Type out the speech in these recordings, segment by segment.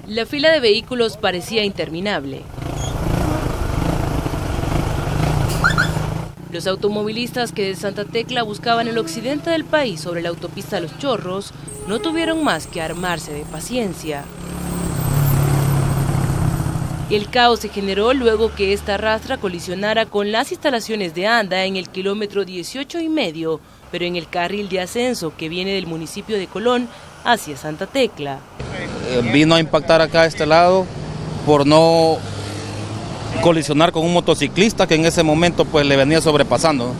La fila de vehículos parecía interminable. Los automovilistas que de Santa Tecla buscaban el occidente del país sobre la autopista Los Chorros no tuvieron más que armarse de paciencia. El caos se generó luego que esta rastra colisionara con las instalaciones de ANDA en el kilómetro 18,5, pero en el carril de ascenso que viene del municipio de Colón hacia Santa Tecla. Vino a impactar acá a este lado por no colisionar con un motociclista que en ese momento pues le venía sobrepasando.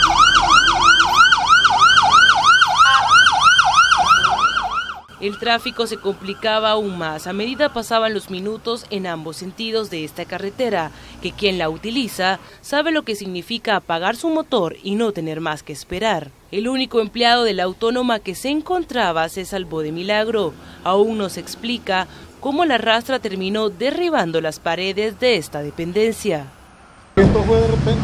El tráfico se complicaba aún más a medida pasaban los minutos en ambos sentidos de esta carretera, que quien la utiliza sabe lo que significa apagar su motor y no tener más que esperar. El único empleado de la autónoma que se encontraba se salvó de milagro. Aún no se explica cómo la rastra terminó derribando las paredes de esta dependencia. Esto fue de repente,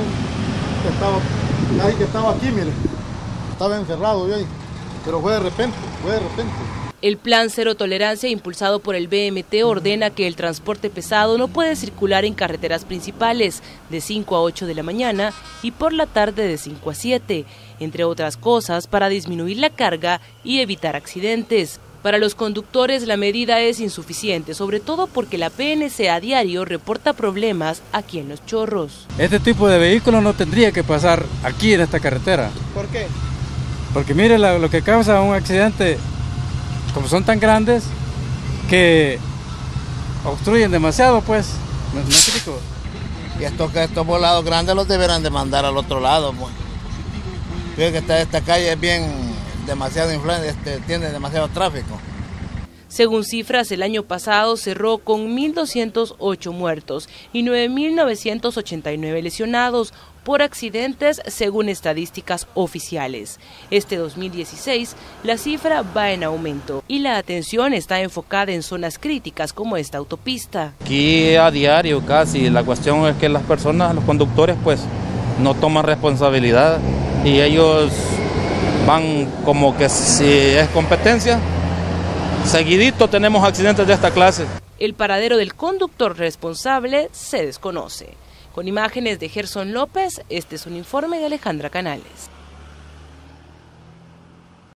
nadie que estaba aquí, mire, estaba encerrado yo ahí. Pero fue de repente. El plan Cero Tolerancia impulsado por el BMT ordena que el transporte pesado no puede circular en carreteras principales de 5 a 8 de la mañana y por la tarde de 5 a 7, entre otras cosas para disminuir la carga y evitar accidentes. Para los conductores la medida es insuficiente, sobre todo porque la PNC a diario reporta problemas aquí en Los Chorros. Este tipo de vehículos no tendría que pasar aquí en esta carretera. ¿Por qué? Porque mire lo que causa un accidente, como son tan grandes, que obstruyen demasiado, pues. ¿Me explico? Y estos volados grandes los deberán de mandar al otro lado, pues. Fíjate que esta calle es bien demasiado influente, tiene demasiado tráfico. Según cifras, el año pasado cerró con 1.208 muertos y 9.989 lesionados por accidentes según estadísticas oficiales. Este 2016 la cifra va en aumento y la atención está enfocada en zonas críticas como esta autopista. Aquí a diario casi, la cuestión es que las personas, los conductores pues no toman responsabilidad y ellos van como que si es competencia. Seguidito tenemos accidentes de esta clase. El paradero del conductor responsable se desconoce. Con imágenes de Gerson López, este es un informe de Alejandra Canales.